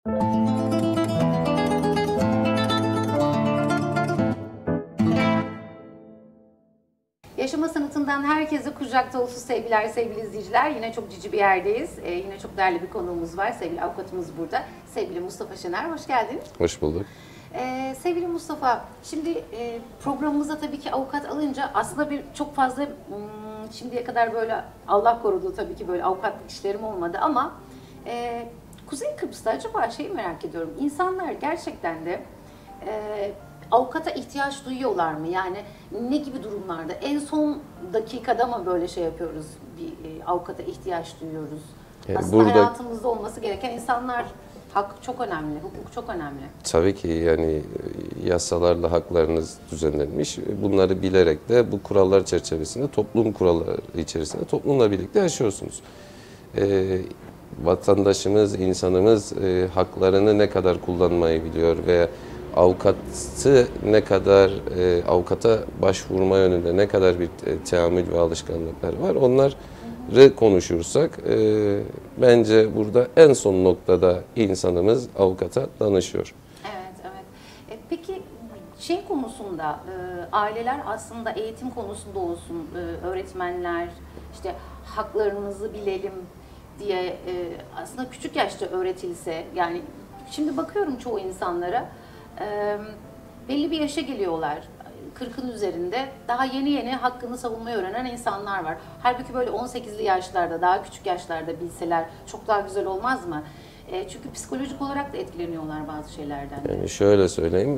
Yaşama Sanatı'ndan herkese kucak dolusu sevgiler sevgili izleyiciler. Yine çok cici bir yerdeyiz. Yine çok değerli bir konuğumuz var. Sevgili avukatımız burada. Sevgili Mustafa Şener, hoş geldin. Hoş bulduk. Sevgili Mustafa, şimdi programımıza tabii ki avukat alınca aslında çok fazla şimdiye kadar böyle Allah korudu tabii ki böyle avukatlık işlerim olmadı ama Kuzey Kıbrıs'ta acaba şeyi merak ediyorum. İnsanlar gerçekten de avukata ihtiyaç duyuyorlar mı? Yani ne gibi durumlarda? En son dakikada mı böyle şey yapıyoruz? Bir avukata ihtiyaç duyuyoruz. Aslında hayatımızda olması gereken insanlar, hak çok önemli, hukuk çok önemli. Tabii ki yani yasalarla haklarınız düzenlenmiş. Bunları bilerek de bu kurallar çerçevesinde, toplum kuralları içerisinde toplumla birlikte yaşıyorsunuz. Vatandaşımız, insanımız haklarını ne kadar kullanmayı biliyor ve avukatı ne kadar, avukata başvurma yönünde ne kadar bir teamül ve alışkanlıklar var. Onları konuşursak bence burada en son noktada insanımız avukata danışıyor. Evet, evet. Peki şey konusunda aileler aslında eğitim konusunda olsun, öğretmenler işte haklarımızı bilelim diye aslında küçük yaşta öğretilse, yani şimdi bakıyorum çoğu insanlara belli bir yaşa geliyorlar, 40'ın üzerinde daha yeni hakkını savunmayı öğrenen insanlar var. Halbuki böyle 18'li yaşlarda, daha küçük yaşlarda bilseler çok daha güzel olmaz mı? Çünkü psikolojik olarak da etkileniyorlar bazı şeylerden. Yani şöyle söyleyeyim,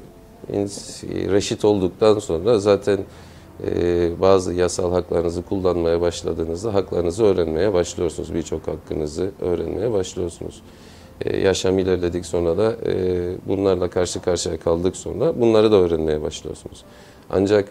reşit olduktan sonra zaten bazı yasal haklarınızı kullanmaya başladığınızda haklarınızı öğrenmeye başlıyorsunuz. Birçok hakkınızı öğrenmeye başlıyorsunuz. Yaşam ilerledik sonra da bunlarla karşı karşıya kaldık sonra bunları da öğrenmeye başlıyorsunuz. Ancak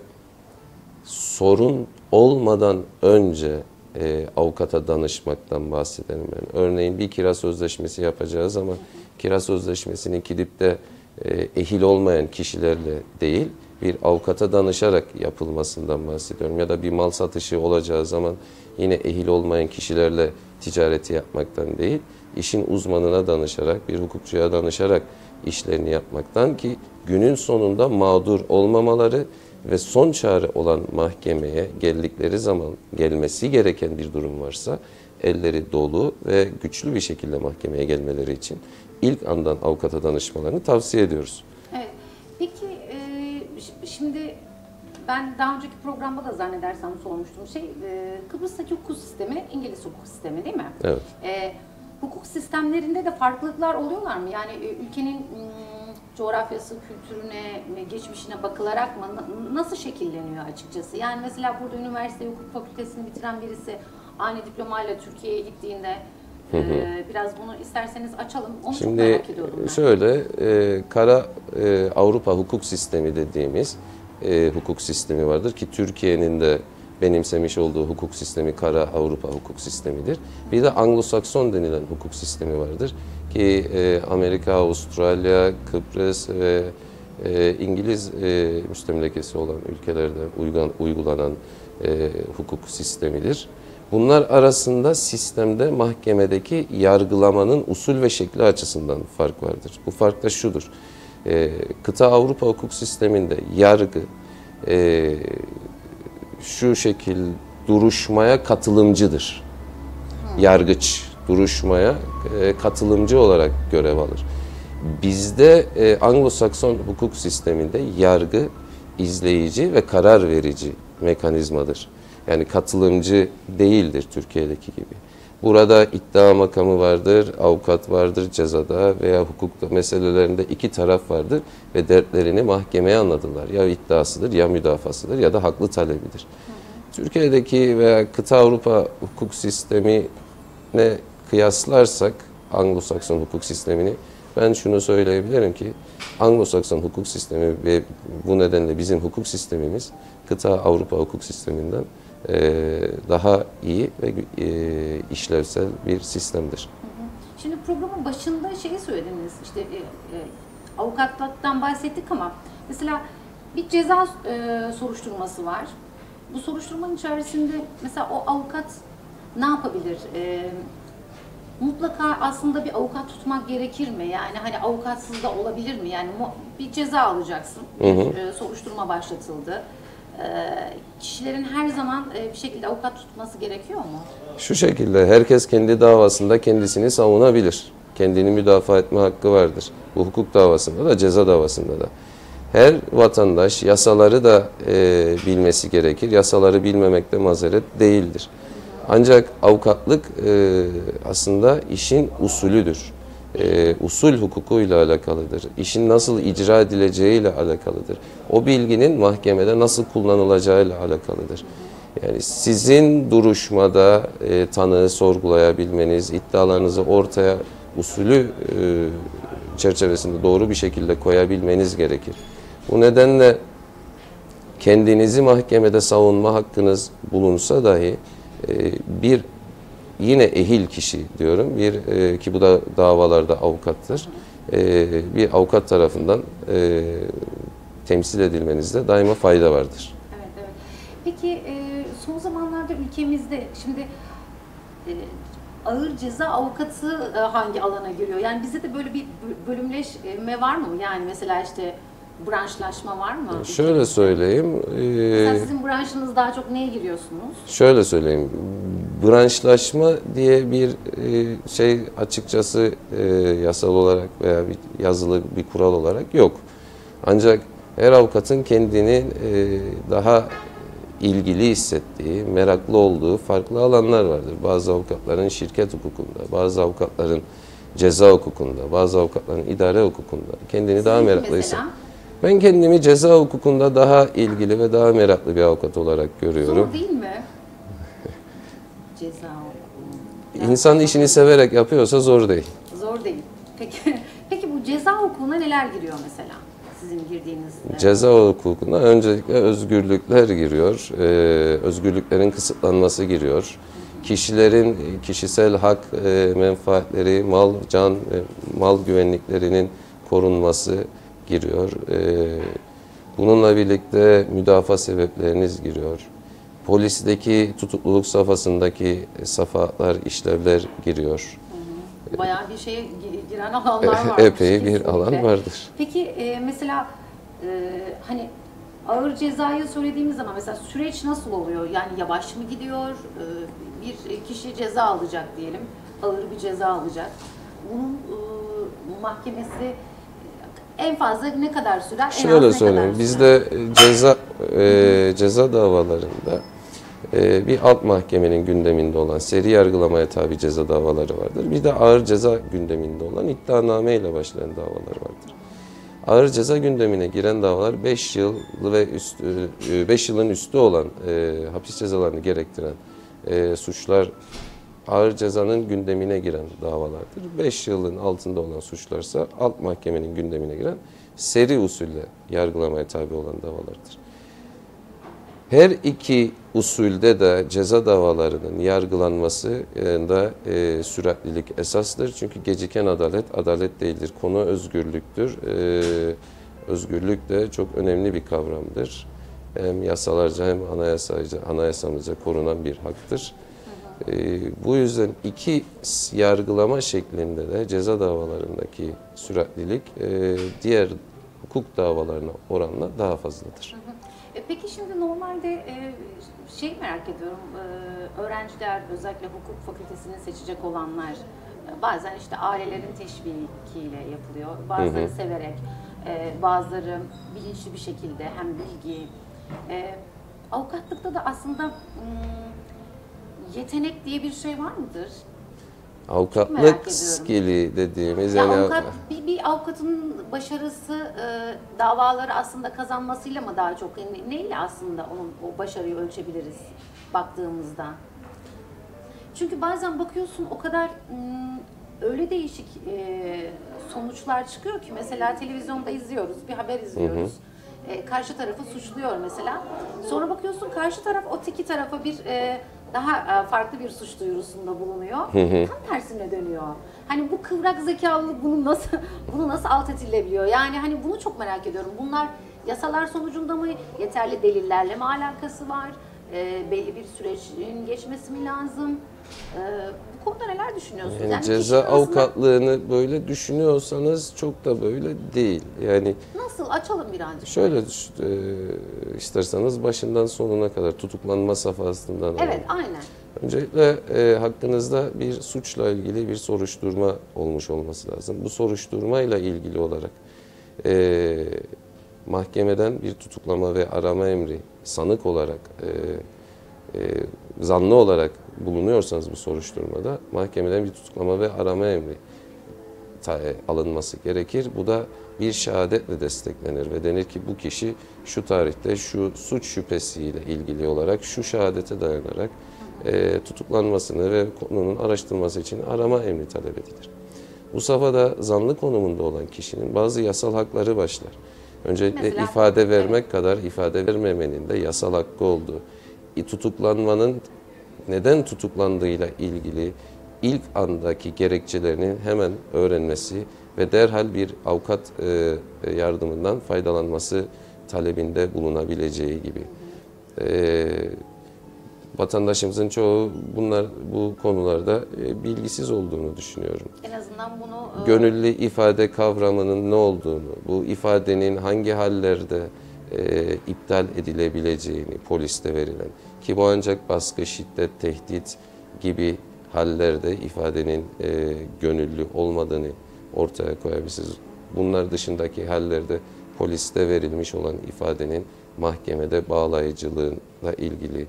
sorun olmadan önce avukata danışmaktan bahsedelim. Yani örneğin bir kira sözleşmesi yapacağız ama kira sözleşmesini gidip de ehil olmayan kişilerle değil, bir avukata danışarak yapılmasından bahsediyorum. Ya da bir mal satışı olacağı zaman yine ehil olmayan kişilerle ticareti yapmaktan değil, işin uzmanına danışarak, bir hukukçuya danışarak işlerini yapmaktan ki günün sonunda mağdur olmamaları ve son çare olan mahkemeye geldikleri zaman gelmesi gereken bir durum varsa elleri dolu ve güçlü bir şekilde mahkemeye gelmeleri için ilk andan avukata danışmalarını tavsiye ediyoruz. Evet. Peki şimdi ben daha önceki programda da zannedersem sormuştum. Kıbrıs'taki hukuk sistemi İngiliz hukuk sistemi değil mi? Evet. Hukuk sistemlerinde de farklılıklar oluyorlar mı? Yani ülkenin coğrafyası, kültürüne, geçmişine bakılarak mı? Nasıl şekilleniyor açıkçası? Yani mesela burada üniversite hukuk fakültesini bitiren birisi aynı diplomayla Türkiye'ye gittiğinde biraz bunu isterseniz açalım. Onu çok merak ediyorum ben. Şöyle, Kara Avrupa hukuk sistemi dediğimiz hukuk sistemi vardır ki Türkiye'nin de benimsemiş olduğu hukuk sistemi Kara Avrupa hukuk sistemidir. Bir de Anglo-Sakson denilen hukuk sistemi vardır ki Amerika, Avustralya, Kıbrıs ve İngiliz müstemlekesi olan ülkelerde uygulanan hukuk sistemidir. Bunlar arasında sistemde mahkemedeki yargılamanın usul ve şekli açısından fark vardır. Bu fark da şudur. Kıta Avrupa hukuk sisteminde yargı şu şekil duruşmaya katılımcıdır. Yargıç duruşmaya katılımcı olarak görev alır. Bizde Anglo-Sakson hukuk sisteminde yargı izleyici ve karar verici mekanizmadır. Yani katılımcı değildir Türkiye'deki gibi. Burada iddia makamı vardır, avukat vardır cezada veya hukukta meselelerinde iki taraf vardır ve dertlerini mahkemeye anlatırlar. Ya iddiasıdır, ya müdafasıdır ya da haklı talebidir. Türkiye'deki veya kıta Avrupa hukuk sistemine kıyaslarsak Anglo-Sakson hukuk sistemini ben şunu söyleyebilirim ki Anglo-Sakson hukuk sistemi ve bu nedenle bizim hukuk sistemimiz kıta Avrupa hukuk sisteminden daha iyi ve işlevsel bir sistemdir. Şimdi programın başında şeyi söylediniz, işte avukatlıktan bahsettik ama mesela bir ceza soruşturması var. Bu soruşturmanın içerisinde mesela o avukat ne yapabilir? mutlaka aslında bir avukat tutmak gerekir mi? Yani hani avukatsız da olabilir mi? Yani bir ceza alacaksın, bir soruşturma başlatıldı. Kişilerin her zaman bir şekilde avukat tutması gerekiyor mu? Şu şekilde, herkes kendi davasında kendisini savunabilir. Kendini müdafaa etme hakkı vardır. Bu hukuk davasında da, ceza davasında da. Her vatandaş yasaları da bilmesi gerekir. Yasaları bilmemek de mazeret değildir. Ancak avukatlık aslında işin usulüdür. Usul hukukuyla alakalıdır. İşin nasıl icra edileceğiyle alakalıdır. O bilginin mahkemede nasıl kullanılacağıyla alakalıdır. Yani sizin duruşmada tanığı sorgulayabilmeniz, iddialarınızı ortaya usulü çerçevesinde doğru bir şekilde koyabilmeniz gerekir. Bu nedenle kendinizi mahkemede savunma hakkınız bulunsa dahi bir yine ehil kişi diyorum, ki bu da davalarda avukattır, bir avukat tarafından temsil edilmenizde daima fayda vardır. Evet, evet. Peki son zamanlarda ülkemizde şimdi ağır ceza avukatı hangi alana giriyor? Yani bizde de böyle bir bölümleşme var mı? Yani mesela işte branşlaşma var mı? Şöyle söyleyeyim. Mesela sizin branşınız daha çok neye giriyorsunuz? Şöyle söyleyeyim. Branşlaşma diye bir şey açıkçası yasal olarak veya bir yazılı bir kural olarak yok. Ancak her avukatın kendini daha ilgili hissettiği, meraklı olduğu farklı alanlar vardır. Bazı avukatların şirket hukukunda, bazı avukatların ceza hukukunda, bazı avukatların idare hukukunda kendini daha meraklıysa. Ben kendimi ceza hukukunda daha ilgili ve daha meraklı bir avukat olarak görüyorum. Zor değil mi? Ceza hukuku. İnsan işini severek yapıyorsa zor değil. Zor değil. Peki bu ceza hukukuna neler giriyor mesela? Sizin girdiğiniz... Ceza hukukuna öncelikle özgürlükler giriyor. Özgürlüklerin kısıtlanması giriyor. Kişilerin kişisel hak, menfaatleri, mal, can, mal güvenliklerinin korunması giriyor. Bununla birlikte müdafaa sebepleriniz giriyor. Polisteki tutukluluk safhasındaki safalar, işlevler giriyor. Bayağı bir şeye giren alanlar var. Epey bir alan vardır. Peki mesela hani ağır cezayı söylediğimiz zaman mesela süreç nasıl oluyor? Yani yavaş mı gidiyor? Bir kişi ceza alacak diyelim. Ağır bir ceza alacak. Bunun mahkemesi en fazla ne kadar sürer? Şöyle söyleyeyim. Bizde ceza davalarında bir alt mahkemenin gündeminde olan seri yargılamaya tabi ceza davaları vardır. Bir de ağır ceza gündeminde olan iddianame ile başlayan davalar vardır. Ağır ceza gündemine giren davalar 5 yıl ve 5 yılın üstü olan hapis cezalarını gerektiren suçlar ağır cezanın gündemine giren davalardır. 5 yılın altında olan suçlarsa alt mahkemenin gündemine giren seri usulle yargılamaya tabi olan davalardır. Her iki usulde de ceza davalarının yargılanması da süratlilik esastır. Çünkü geciken adalet, adalet değildir. Konu özgürlüktür. Özgürlük de çok önemli bir kavramdır. Hem yasalarca hem anayasamızca korunan bir haktır. Bu yüzden iki yargılama şeklinde de ceza davalarındaki süratlilik diğer hukuk davalarına oranla daha fazladır. Peki şimdi normalde merak ediyorum, öğrenciler özellikle hukuk fakültesini seçecek olanlar bazen işte ailelerin teşvikiyle yapılıyor, bazıları severek, bazıları bilinçli bir şekilde hem bilgi. Avukatlıkta da aslında yetenek diye bir şey var mıdır? Avukatlık skili dediğimiz yani bir avukatın başarısı davaları aslında kazanmasıyla mı daha çok? Yani neyle aslında o başarıyı ölçebiliriz baktığımızda? Çünkü bazen bakıyorsun o kadar öyle değişik sonuçlar çıkıyor ki mesela televizyonda izliyoruz, bir haber izliyoruz. Karşı tarafı suçluyor mesela. Sonra bakıyorsun karşı taraf öteki tarafa bir daha farklı bir suç duyurusunda bulunuyor. Tam tersine dönüyor. Hani bu kıvrak zekalılık bunu nasıl alt edilebiliyor? Yani hani bunu çok merak ediyorum. Bunlar yasalar sonucunda mı, yeterli delillerle mi alakası var? Belli bir sürecin geçmesi mi lazım? Bu Bu konuda neler düşünüyorsunuz? Yani Yani ceza kişinin aslında avukatlığını böyle düşünüyorsanız çok da böyle değil. Yani nasıl açalım birazcık? şöyle isterseniz başından sonuna kadar tutuklanma safhasından alalım. Evet, aynen. Öncelikle hakkınızda bir suçla ilgili bir soruşturma olmuş olması lazım. Bu soruşturmayla ilgili olarak mahkemeden bir tutuklama ve arama emri sanık olarak, zanlı olarak bulunuyorsanız bu soruşturmada mahkemeden bir tutuklama ve arama emri alınması gerekir. Bu da bir şehadetle desteklenir ve denir ki bu kişi şu tarihte şu suç şüphesiyle ilgili olarak şu şehadete dayanarak tutuklanmasını ve konunun araştırılması için arama emri talep edilir. Bu safhada zanlı konumunda olan kişinin bazı yasal hakları başlar. Öncelikle Mesela, ifade vermek kadar ifade vermemenin de yasal hakkı olduğu, tutuklanmanın neden tutuklandığıyla ilgili ilk andaki gerekçelerinin hemen öğrenmesi ve derhal bir avukat yardımından faydalanması talebinde bulunabileceği gibi. Vatandaşımızın çoğu bu konularda bilgisiz olduğunu düşünüyorum. en azından bunu Gönüllü ifade kavramının ne olduğunu, bu ifadenin hangi hallerde iptal edilebileceğini poliste verilen, ki bu ancak baskı, şiddet, tehdit gibi hallerde ifadenin gönüllü olmadığını ortaya koyabilirsiniz. Bunlar dışındaki hallerde poliste verilmiş olan ifadenin mahkemede bağlayıcılığıyla ilgili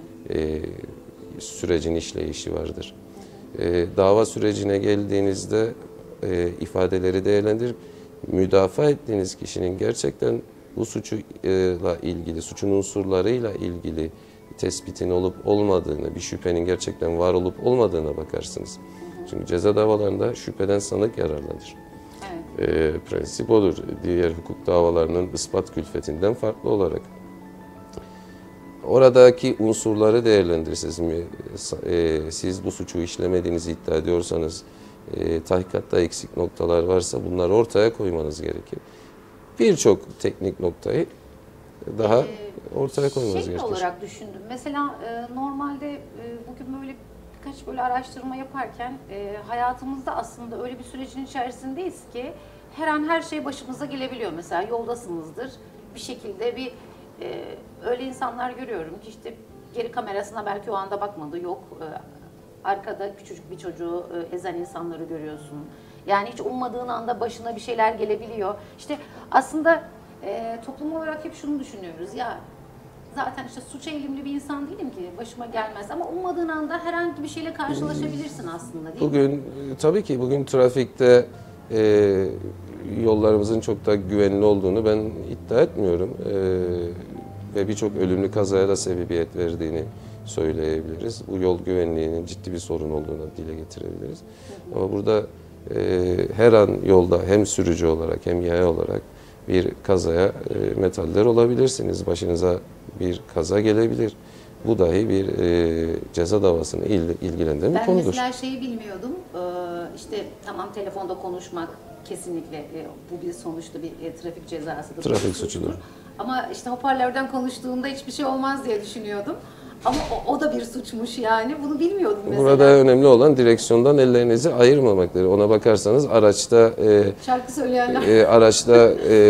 sürecin işleyişi vardır. Dava sürecine geldiğinizde ifadeleri değerlendirip müdafaa ettiğiniz kişinin gerçekten bu suçla ilgili, suçun unsurlarıyla ilgili tespitin olup olmadığını, bir şüphenin gerçekten var olup olmadığına bakarsınız. Çünkü ceza davalarında şüpheden sanık yararlanır. evet. Prensip odur. Diğer hukuk davalarının ispat külfetinden farklı olarak. Oradaki unsurları değerlendirirsiniz. Siz bu suçu işlemediğinizi iddia ediyorsanız, tahkikatta eksik noktalar varsa bunları ortaya koymanız gerekir. Birçok teknik noktayı daha ortaya koymanız gerekir. olarak düşündüm. Mesela normalde bugün böyle birkaç böyle araştırma yaparken hayatımızda aslında öyle bir sürecin içerisindeyiz ki her an her şey başımıza gelebiliyor. Mesela yoldasınızdır, bir şekilde öyle insanlar görüyorum ki işte geri kamerasına belki o anda bakmadı, yok. Arkada küçücük bir çocuğu ezen insanları görüyorsun. Yani hiç ummadığın anda başına bir şeyler gelebiliyor. İşte aslında toplum olarak hep şunu düşünüyoruz ya, zaten işte suça eğilimli bir insan değilim ki başıma gelmez, ama ummadığın anda herhangi bir şeyle karşılaşabilirsin aslında, değil mi? Bugün tabii ki bugün trafikte yollarımızın çok da güvenli olduğunu ben iddia etmiyorum. Ve birçok ölümlü kazaya da sebebiyet verdiğini söyleyebiliriz. Bu yol güvenliğinin ciddi bir sorun olduğunu dile getirebiliriz. Ama burada her an yolda hem sürücü olarak hem yaya olarak bir kazaya metaller olabilirsiniz. Başınıza bir kaza gelebilir. Bu dahi bir ceza davasını ilgilendiren bir konudur. Ben mesela şeyi bilmiyordum. İşte tamam, telefonda konuşmak kesinlikle bu bir sonuçta bir trafik cezasıdır. Trafik suçudur. Ama işte hoparlörden konuştuğumda hiçbir şey olmaz diye düşünüyordum. Ama o da bir suçmuş yani. Bunu bilmiyordum mesela. Burada önemli olan direksiyondan ellerinizi ayırmamaktır. Ona bakarsanız araçta şarkı söyleyenler. araçta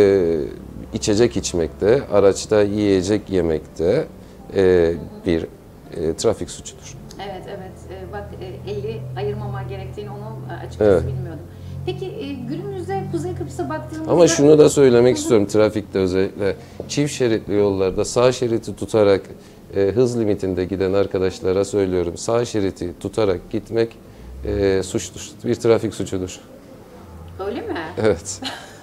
içecek içmekte, araçta yiyecek yemekte bir trafik suçudur. Evet, evet. Bak, eli ayırmama gerektiğini onu açıkçası Evet. bilmiyordum. Peki günümüzde Kuzey Kıbrıs'a baktığımızda... Ama şunu da söylemek istiyorum, trafikte özellikle çift şeritli yollarda sağ şeridi tutarak hız limitinde giden arkadaşlara söylüyorum. Sağ şeridi tutarak gitmek suçtur, bir trafik suçudur. Öyle mi? Evet.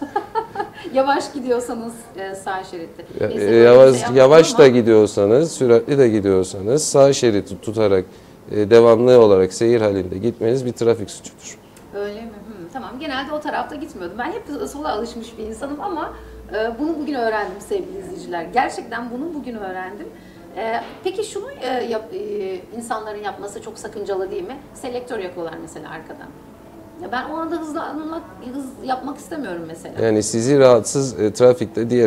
Yavaş gidiyorsanız sağ şeritte. Yavaş da gidiyorsanız, süratli de gidiyorsanız sağ şeridi tutarak devamlı olarak seyir halinde gitmeniz bir trafik suçudur. Öyle mi? Tamam. Genelde o tarafta gitmiyordum. Ben hep sola alışmış bir insanım ama bunu bugün öğrendim sevgili izleyiciler. Gerçekten bunu bugün öğrendim. Peki şunu insanların yapması çok sakıncalı değil mi? Selektör yakıyorlar mesela arkadan. Ya ben o anda hız yapmak istemiyorum mesela. Yani sizi rahatsız trafikte diğer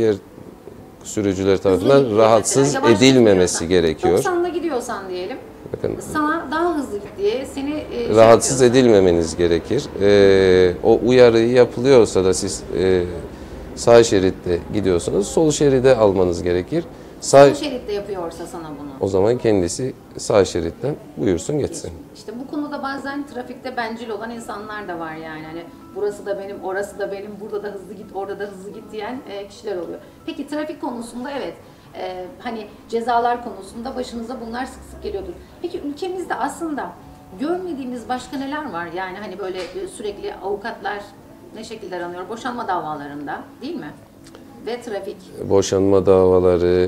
sürücüler tarafından rahatsız edilmemesi gerekiyor. 90'da gidiyorsan diyelim. Bakın, sana daha hızlı git diye seni rahatsız edilmemeniz gerekir. O uyarı yapılıyorsa da siz sağ şeritte gidiyorsanız sol şeride almanız gerekir. sol şeritte yapıyorsa sana bunu. O zaman kendisi sağ şeritten buyursun geçsin. İşte bu konuda bazen trafikte bencil olan insanlar da var yani. Hani burası da benim, orası da benim, burada da hızlı git, orada da hızlı git diyen kişiler oluyor. Peki trafik konusunda evet, hani cezalar konusunda başınıza bunlar sık sık geliyordur. Peki ülkemizde aslında görmediğimiz başka neler var? Yani hani böyle sürekli avukatlar ne şekilde aranıyor? Boşanma davalarında değil mi? Ve trafik. Boşanma davaları,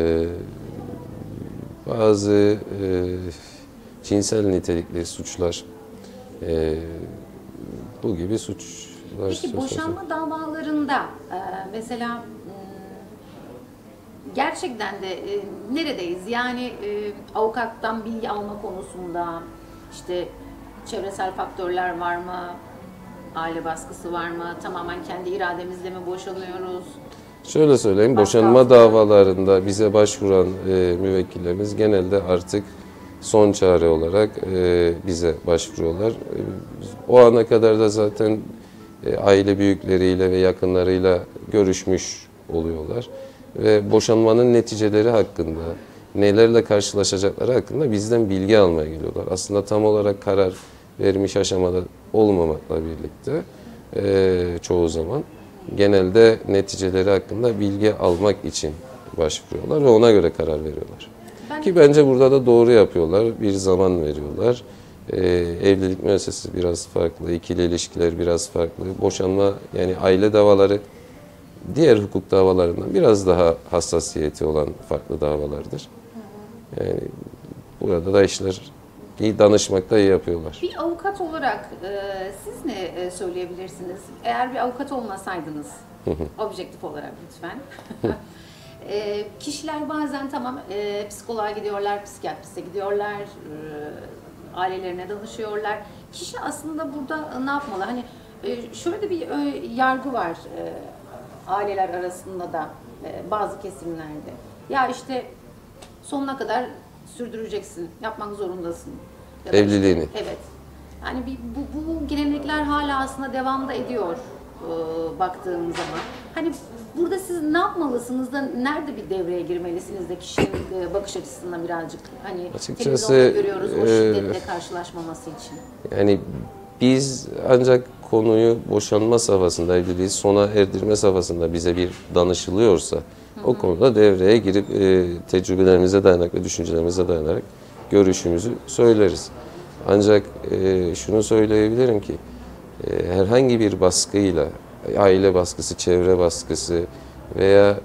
bazı cinsel nitelikli suçlar, bu gibi suçlar. Peki boşanma davalarında mesela gerçekten de neredeyiz? Yani avukattan bilgi alma konusunda işte çevresel faktörler var mı? Aile baskısı var mı? Tamamen kendi irademizle mi boşanıyoruz? Şöyle söyleyeyim, Başka boşanma davalarında bize başvuran müvekkillerimiz genelde artık son çare olarak bize başvuruyorlar. O ana kadar da zaten aile büyükleriyle ve yakınlarıyla görüşmüş oluyorlar. Ve boşanmanın neticeleri hakkında, nelerle karşılaşacakları hakkında bizden bilgi almaya geliyorlar. Aslında tam olarak karar vermiş aşamada olmamakla birlikte çoğu zaman genelde neticeleri hakkında bilgi almak için başvuruyorlar ve ona göre karar veriyorlar. Ki bence burada da doğru yapıyorlar, bir zaman veriyorlar. Evlilik müessesesi biraz farklı, ikili ilişkiler biraz farklı. Boşanma, yani aile davaları diğer hukuk davalarından biraz daha hassasiyeti olan farklı davalardır. Yani burada da işler iyi, danışmakta iyi yapıyorlar. Bir avukat olarak siz ne söyleyebilirsiniz? Eğer bir avukat olmasaydınız, objektif olarak lütfen. Kişiler bazen tamam psikoloğa gidiyorlar, psikiyatriste gidiyorlar, ailelerine danışıyorlar. Kişi aslında burada ne yapmalı? Hani şöyle de bir yargı var aileler arasında da bazı kesimlerde. Ya işte sonuna kadar sürdüreceksin, yapmak zorundasın. Ya da Evliliğini. işte, evet. Yani bu gelenekler hala aslında devam da ediyor baktığım zaman. Hani burada siz ne yapmalısınız da nerede bir devreye girmelisiniz de kişinin bakış açısından birazcık hani açıkçası televizyonda görüyoruz o şiddetle karşılaşmaması için. Yani biz ancak konuyu boşanma safhasında, evliliği sona erdirme safhasında bize bir danışılıyorsa o konuda devreye girip tecrübelerimize dayanarak ve düşüncelerimize dayanarak görüşümüzü söyleriz. Ancak şunu söyleyebilirim ki herhangi bir baskıyla, aile baskısı, çevre baskısı veya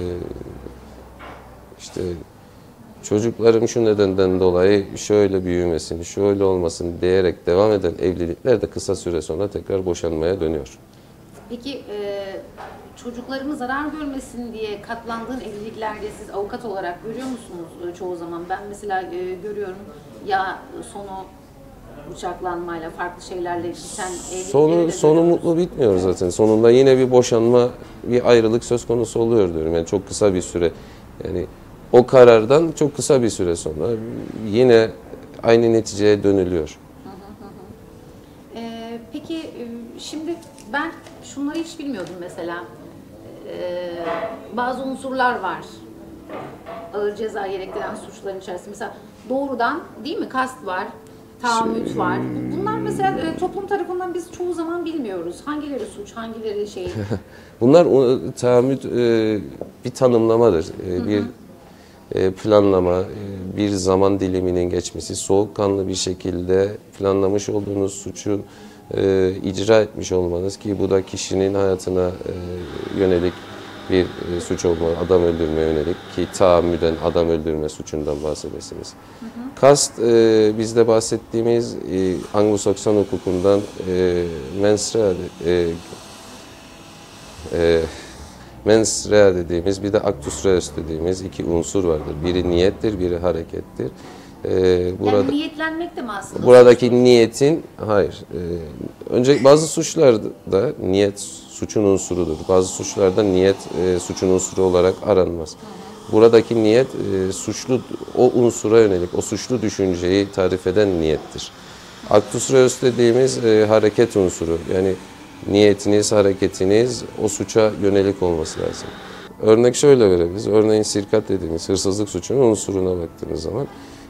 işte çocuklarım şu nedenden dolayı şöyle büyümesin, şöyle olmasın diyerek devam eden evlilikler de kısa süre sonra tekrar boşanmaya dönüyor. Peki çocuklarımız zarar görmesin diye katlandığın evliliklerde siz avukat olarak görüyor musunuz çoğu zaman? Ben mesela görüyorum ya sonu bıçaklanmayla, farklı şeylerle biten evlilikleri de Sonu mutlu bitmiyor zaten. Sonunda yine bir boşanma, bir ayrılık söz konusu oluyor diyorum. Yani çok kısa bir süre. Yani o karardan çok kısa bir süre sonra yine aynı neticeye dönülüyor. Peki şimdi ben şunları hiç bilmiyordum mesela. Bazı unsurlar var. Ağır ceza gerektiren suçların içerisinde. Mesela doğrudan değil mi kast var, tahammüt var. Bunlar mesela toplum tarafından biz çoğu zaman bilmiyoruz. Hangileri suç, hangileri şey. Bunlar tahammüt bir tanımlamadır. Bir planlama, bir zaman diliminin geçmesi, soğukkanlı bir şekilde planlamış olduğunuz suçu icra etmiş olmanız ki bu da kişinin hayatına yönelik bir suç olma, adam öldürmeye yönelik ki tahammüden adam öldürme suçundan bahsedesiniz. Kast bizde bahsettiğimiz Anglo-Sakson hukukundan mens rea dediğimiz bir de actus reus dediğimiz iki unsur vardır. Biri niyettir, biri harekettir. Yani niyetlenmek de mi aslında? Buradaki niyetin, hayır. Önce bazı suçlarda niyet suçun unsurudur. Bazı suçlarda niyet suçun unsuru olarak aranmaz. Buradaki niyet suçlu o unsura yönelik, o suçlu düşünceyi tarif eden niyettir. Actus reus dediğimiz hareket unsuru, yani niyetiniz, hareketiniz o suça yönelik olması lazım. Örnek şöyle verebiliriz. Örneğin sirkat dediğimiz hırsızlık suçunun unsuruna baktığınız zaman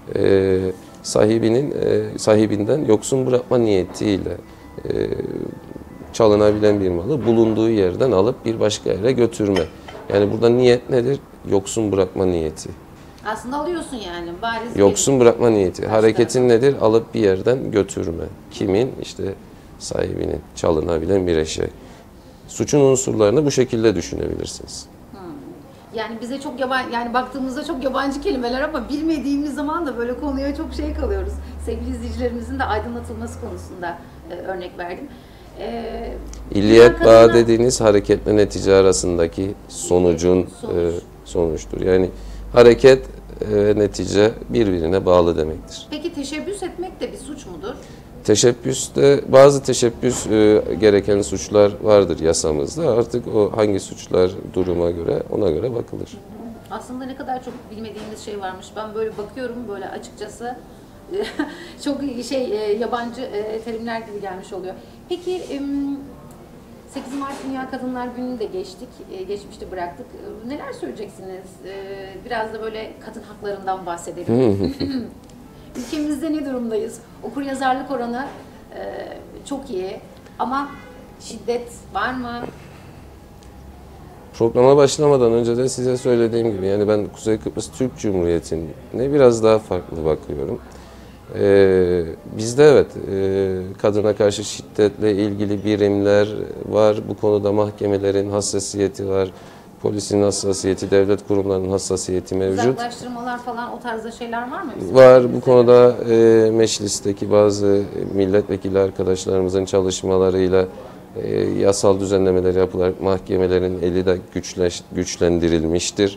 sahibinden yoksun bırakma niyetiyle çalınabilen bir malı bulunduğu yerden alıp bir başka yere götürme. Yani burada niyet nedir? Yoksun bırakma niyeti. Aslında alıyorsun yani. Bariz Yoksun bırakma niyeti. Hareketin nedir? Alıp bir yerden götürme. Kimin? İşte sahibinin. Çalınabilen bir eşya. Suçun unsurlarını bu şekilde düşünebilirsiniz. Yani bize çok yabancı, yani baktığımızda çok yabancı kelimeler ama bilmediğimiz zaman da böyle konuya çok şey kalıyoruz. Sevgili izleyicilerimizin de aydınlatılması konusunda örnek verdim. İlliyet bağı dediğiniz hareketle netice arasındaki sonucun sonuçtur. Yani hareket ve netice birbirine bağlı demektir. Peki teşebbüs etmek de bir suç mudur? Teşebbüste bazı teşebbüs gereken suçlar vardır yasamızda. Artık o hangi suçlar duruma göre ona göre bakılır. Aslında ne kadar çok bilmediğimiz şey varmış. Ben böyle bakıyorum böyle açıkçası çok yabancı terimler gibi gelmiş oluyor. Peki 8 Mart Dünya Kadınlar Günü'nü de geçtik. Geçmişte bıraktık. Neler söyleyeceksiniz? Biraz da böyle kadın haklarından bahsedelim. Ülkemizde ne durumdayız? Okuryazarlık oranı çok iyi ama şiddet var mı? Programa başlamadan önce de size söylediğim gibi yani ben Kuzey Kıbrıs Türk Cumhuriyeti'ne biraz daha farklı bakıyorum. Bizde evet kadına karşı şiddetle ilgili birimler var. Bu konuda mahkemelerin hassasiyeti var. Polisin hassasiyeti, devlet kurumlarının hassasiyeti mevcut. Uzaklaştırmalar falan o tarzda şeyler var mı? Var. Bu konuda meclisteki bazı milletvekili arkadaşlarımızın çalışmalarıyla yasal düzenlemeler yapılarak mahkemelerin eli de güçlendirilmiştir.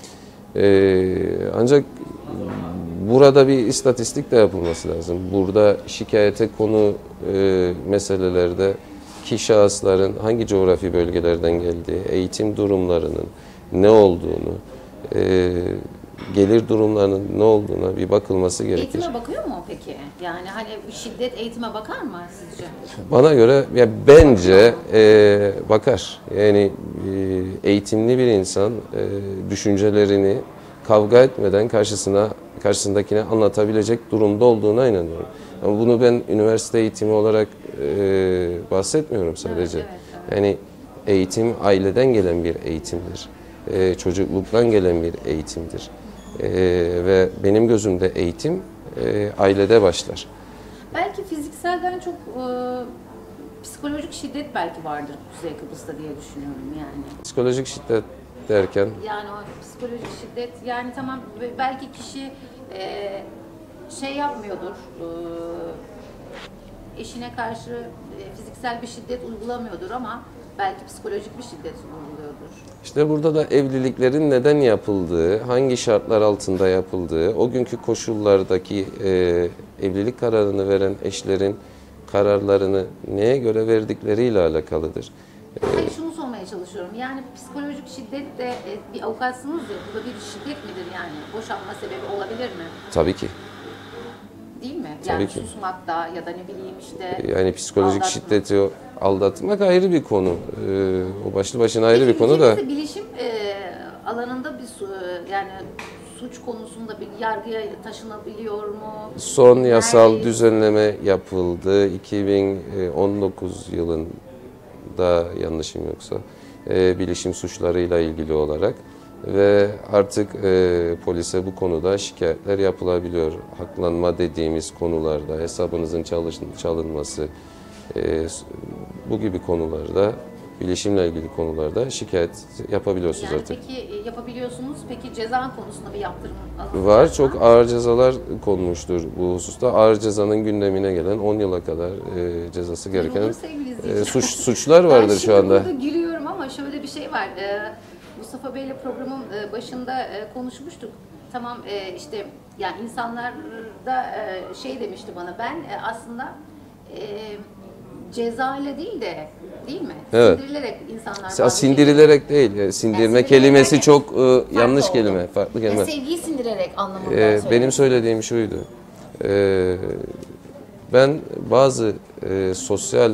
Ancak burada bir istatistik de yapılması lazım. Burada şikayete konu meselelerde ki şahısların hangi coğrafi bölgelerden geldiği, eğitim durumlarının ne olduğunu, gelir durumlarının ne olduğuna bir bakılması gerekir. Eğitime bakıyor mu peki? Yani hani şiddet eğitime bakar mı sizce? Bana göre ya bence bakar. Yani eğitimli bir insan düşüncelerini kavga etmeden karşısındakine anlatabilecek durumda olduğuna inanıyorum. Ama bunu ben üniversite eğitimi olarak bahsetmiyorum sadece. Evet, evet. Yani eğitim aileden gelen bir eğitimdir. Çocukluktan gelen bir eğitimdir. Ve benim gözümde eğitim ailede başlar. Belki fizikselden çok psikolojik şiddet belki vardır Kuzey Kıbrıs'ta diye düşünüyorum yani. Psikolojik şiddet derken? Yani o psikolojik şiddet yani tamam belki kişi şey yapmıyordur, eşine karşı fiziksel bir şiddet uygulamıyordur ama belki psikolojik bir şiddet uyguluyordur. İşte burada da evliliklerin neden yapıldığı, hangi şartlar altında yapıldığı, o günkü koşullardaki evlilik kararını veren eşlerin kararlarını neye göre verdikleriyle alakalıdır. Hayır, şunu sormaya çalışıyorum. Yani psikolojik şiddet de bir avukatsınız ya, bu da bir şiddet midir yani? Boşanma sebebi olabilir mi? Tabii ki. Değil mi? Tabii Yani ki. susmakta ya da ne bileyim işte Yani psikolojik aldatma. şiddeti aldatmak ayrı bir konu. O başlı başına ayrı Peki, bir konu da. ülkemizde bilişim alanında yani suç konusunda bir yargıya taşınabiliyor mu? Son yasal Neredeyiz? düzenleme yapıldı. 2019 yılında yanlışım yoksa bilişim suçlarıyla ilgili olarak ve artık polise bu konuda şikayetler yapılabiliyor. Haklanma dediğimiz konularda hesabınızın çalınması bu gibi konularda bilişimle ilgili konularda şikayet yapabiliyorsunuz Yani artık. peki yapabiliyorsunuz. Peki ceza konusunda bir yaptırım alınacak Var. mı? Çok ağır cezalar konmuştur bu hususta. Ağır cezanın gündemine gelen 10 yıla kadar cezası gereken Olur sevgili izleyiciler. suçlar vardır Ben şu anda. şimdi burada gülüyorum ama şöyle bir şey var. Mustafa Bey'le programın başında konuşmuştuk. Tamam işte yani insanlar da şey demişti bana ben aslında ceza ile değil mi? Evet. Sindirilerek insanlar Sindirilerek değil. Sindirme sindirilerek kelimesi derken çok yanlış oldu. kelime, farklı kelime. Sevgiyi sindirerek anlamında Benim söylediğim şuydu. Ben bazı sosyal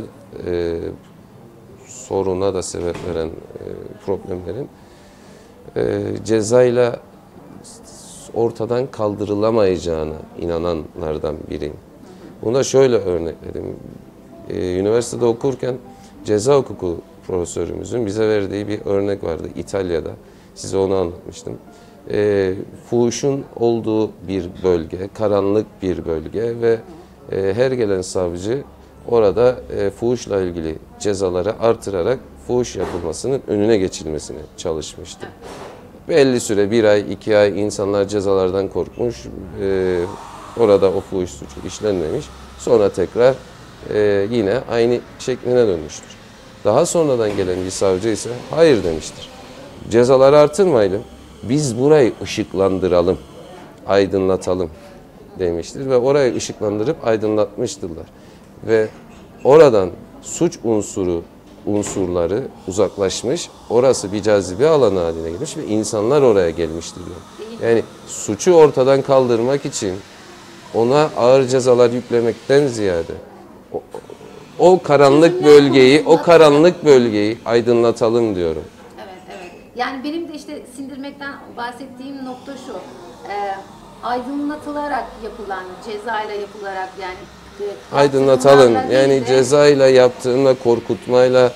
soruna da sebep veren problemlerin cezayla ortadan kaldırılamayacağına inananlardan biriyim. Buna şöyle örnekledim. Üniversitede okurken ceza hukuku profesörümüzün bize verdiği bir örnek vardı İtalya'da. Size onu anlatmıştım. Fuhuşun olduğu bir bölge, karanlık bir bölge ve her gelen savcı orada fuhuşla ilgili cezaları artırarak fuhuş yapılmasının önüne geçilmesine çalışmıştı. Belli süre, 1 ay, 2 ay insanlar cezalardan korkmuş, orada o fuhuş suçu işlenmemiş. Sonra tekrar yine aynı şekline dönmüştür. Daha sonradan gelen bir savcı ise hayır demiştir. Cezaları artırmayalım, biz burayı ışıklandıralım, aydınlatalım demiştir ve orayı ışıklandırıp aydınlatmıştırlar. Ve oradan suç unsurları uzaklaşmış, orası bir cazibe alanı haline gelmiş ve insanlar oraya gelmiştir. Yani suçu ortadan kaldırmak için ona ağır cezalar yüklemekten ziyade o karanlık bölgeyi aydınlatalım diyorum. Evet. Yani benim de işte sindirmekten bahsettiğim nokta şu. Aydınlatılarak yapılan, cezayla yapılarak yani Aydınlatalım. Yani de, cezayla yaptığımla, korkutmayla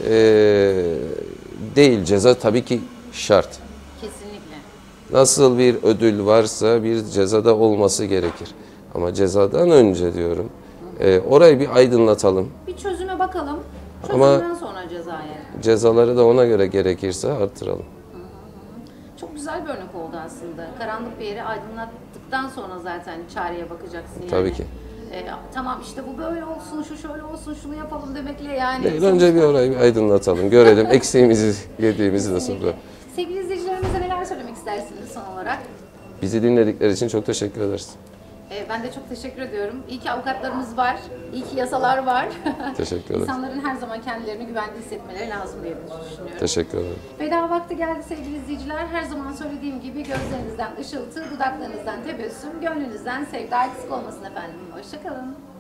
değil. Ceza tabii ki şart. kesinlikle. Nasıl bir ödül varsa bir cezada olması gerekir. Ama cezadan önce diyorum, orayı bir aydınlatalım. Bir çözüme bakalım. Ama Çözümden sonra cezaya. cezaları da ona göre gerekirse artıralım. Çok güzel bir örnek oldu aslında. Karanlık bir yeri aydınlattıktan sonra zaten çareye bakacaksın yani. Tabii ki. Tamam işte bu böyle olsun, şu şöyle olsun, şunu yapalım demekle yani. Değil, önce bir orayı bir aydınlatalım, görelim eksiğimizi, yediğimizi nasıl. Sevgili izleyicilerimize neler söylemek istersiniz son olarak? Bizi dinledikleri için çok teşekkür ederiz. Ben de çok teşekkür ediyorum. İyi ki avukatlarımız var, iyi ki yasalar var. Teşekkür ederim. İnsanların her zaman kendilerini güvende hissetmeleri lazım diye düşünüyorum. Teşekkür ederim. Veda vakti geldi sevgili izleyiciler. Her zaman söylediğim gibi gözlerinizden ışıltı, dudaklarınızdan tebessüm, gönlünüzden sevgi eksik olmasın efendim. Hoşçakalın.